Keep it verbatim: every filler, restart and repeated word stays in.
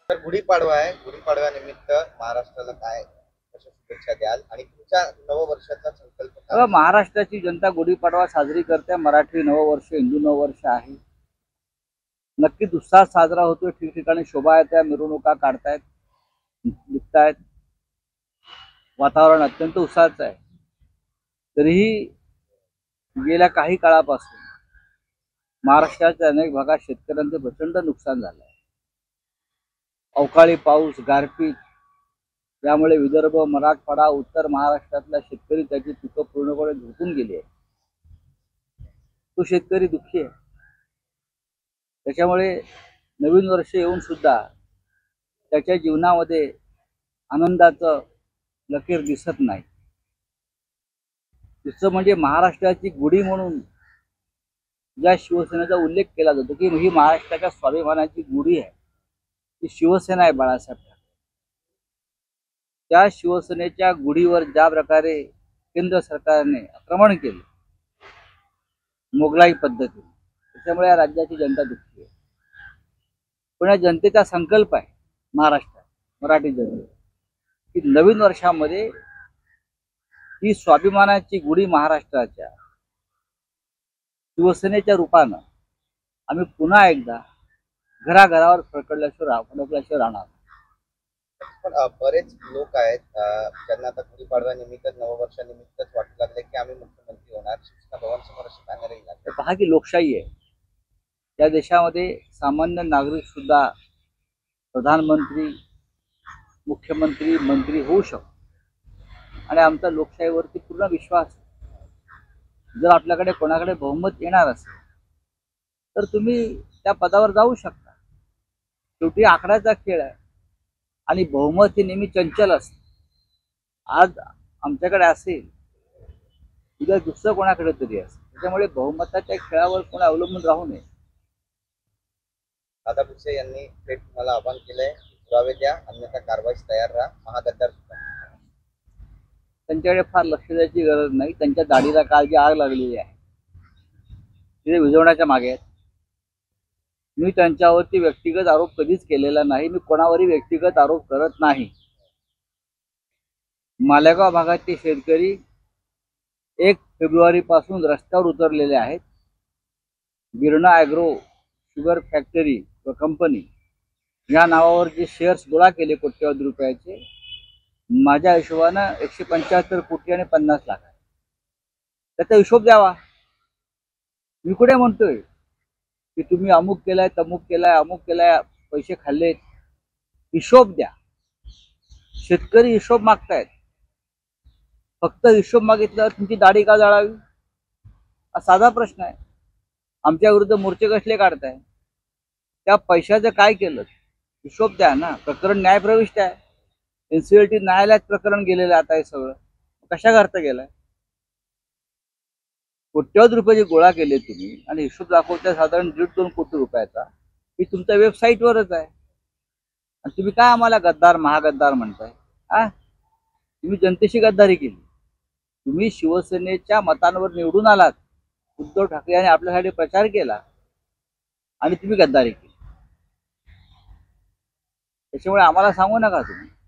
तर गुढीपाडवा आहे. गुढीपाडव्यानिमित्त महाराष्ट्राला काय कशा शुभेच्छा द्याल आणि तुमच्या नववर्षाचा संकल्प काय? अ, महाराष्ट्राची जनता गुढीपाडवा साजरी करते. मराठी नववर्ष, हिंदू नववर्ष आहे. नक्कीच उत्साह साजरा होतो. ठिकठिकाणी शोभायात्रा, मिरवणुका काढतायत, निघतायत. वातावरण अत्यंत उत्साहाचं आहे. तरीही गेल्या काही काळापासून महाराष्ट्राच्या अनेक भागात शेतकऱ्यांचं प्रचंड नुकसान झालं आहे. अवकाळी पाऊस, गारपीट यामुळे विदर्भ, मराठवाडा, उत्तर महाराष्ट्रातला शेतकरी त्याची पिकं पूर्णपणे झोपून गेली आहे. तो शेतकरी दुःखी आहे. त्याच्यामुळे नवीन वर्ष येऊन सुद्धा त्याच्या जीवनामध्ये आनंदाचं लकीर दिसत नाही. दुसरं म्हणजे महाराष्ट्राची गुढी म्हणून ज्या शिवसेनेचा उल्लेख केला जातो की ही महाराष्ट्राच्या स्वाभिमानाची गुढी आहे, ती शिवसेना आहे बाळासाहेब ठाकरे. त्या शिवसेनेच्या गुढीवर ज्या प्रकारे केंद्र सरकारने आक्रमण केलं मोगलाई पद्धतीने, त्याच्यामुळे या राज्याची जनता दुःखी आहे. पण या जनतेचा संकल्प आहे महाराष्ट्रात, मराठी जनते, की नवीन वर्षामध्ये ही स्वाभिमानाची गुढी महाराष्ट्राच्या शिवसेनेच्या रूपानं आम्ही पुन्हा एकदा घराघरावर फडकल्याशिवाय फडकल्याशिवाय राहणार. पण बरेच लोक आहेत ज्यांना आता गुढीपाडव्यानिमित्त नववर्षानिमित्तच वाटू लागले की आम्ही मुख्यमंत्री होणार, शिवसेना भवनसमोर असे बॅनरही लागले. पहा की लोकशाही आहे या देशामध्ये. सामान्य नागरिक सुद्धा प्रधानमंत्री, मुख्यमंत्री, मंत्री होऊ शकतो आणि आमचा लोकशाहीवरती पूर्ण विश्वास आहे. जर आपल्याकडे कोणाकडे बहुमत येणार असेल तर तुम्ही त्या पदावर जाऊ शकता. शेवटी आकड्याचा खेळ आहे आणि बहुमत हे नेहमी चंचल असते. आज आमच्याकडे असेल, उद्या दुसरं कोणाकडे तरी असेल. त्याच्यामुळे बहुमताच्या खेळावर कोणी अवलंबून राहू नये. दादा भुसे यांनी थेट तुम्हाला आवाहन केलंय, पुरावे द्या अन्यथा कारवाईस तयार राहा. महागद्दार त्यांच्याकडे फार लक्ष द्यायची गरज नाही. त्यांच्या दाढीला काल जी आग लागलेली आहे तिथे विझवण्याच्या मागे आहेत. मी त्यांच्यावरती व्यक्तिगत आरोप कधीच केलेला नाही. मी कोणावरही व्यक्तिगत आरोप करत नाही. मालेगाव भागातील शेतकरी एक फेब्रुवारी पासून रस्त्यावर उतरलेले आहेत. गिरणा ॲग्रो शुगर फॅक्टरी व कंपनी या नावावर जे शेअर्स गोळा केले कोट्यवधी रुपयाचे, माझ्या हिशोबानं एकशे पंच्याहत्तर कोटी आणि पन्नास लाख आहे. त्याचा हिशोब द्यावा. मी कुठे म्हणतोय की तुम्ही अमुक केलाय, तमुक केलाय, अमुक केलाय, पैसे खाल्लेत. हिशोब द्या. शेतकरी हिशोब मागतायत. फक्त हिशोब मागितल्यावर तुमची दाढी का जाळावी हा साधा प्रश्न आहे. आमच्या विरुद्ध मोर्चे कसले काढताय? त्या पैशाचं काय केलं? हिशोब द्या ना. प्रकरण न्यायप्रविष्ट आहे. एनसीएलटी न्यायालयात प्रकरण गेलेलं आता हे सगळं कशा करता गेलाय? कोट्यवधी रुपये गोळा केले तुम्ही आणि हिशोब दाखवता साधारण दीड दोन कोटी रुपयाचा. ही तुमच्या वेबसाईटवरच आहे. आणि तुम्ही काय आम्हाला गद्दार, महागद्दार म्हणताय? हा, तुम्ही जनतेशी गद्दारी केली. तुम्ही शिवसेनेच्या मतांवर निवडून आलात. उद्धव ठाकरे यांनी आपल्यासाठी प्रचार केला आणि तुम्ही गद्दारी केली. त्याच्यामुळे आम्हाला सांगू नका तुम्ही.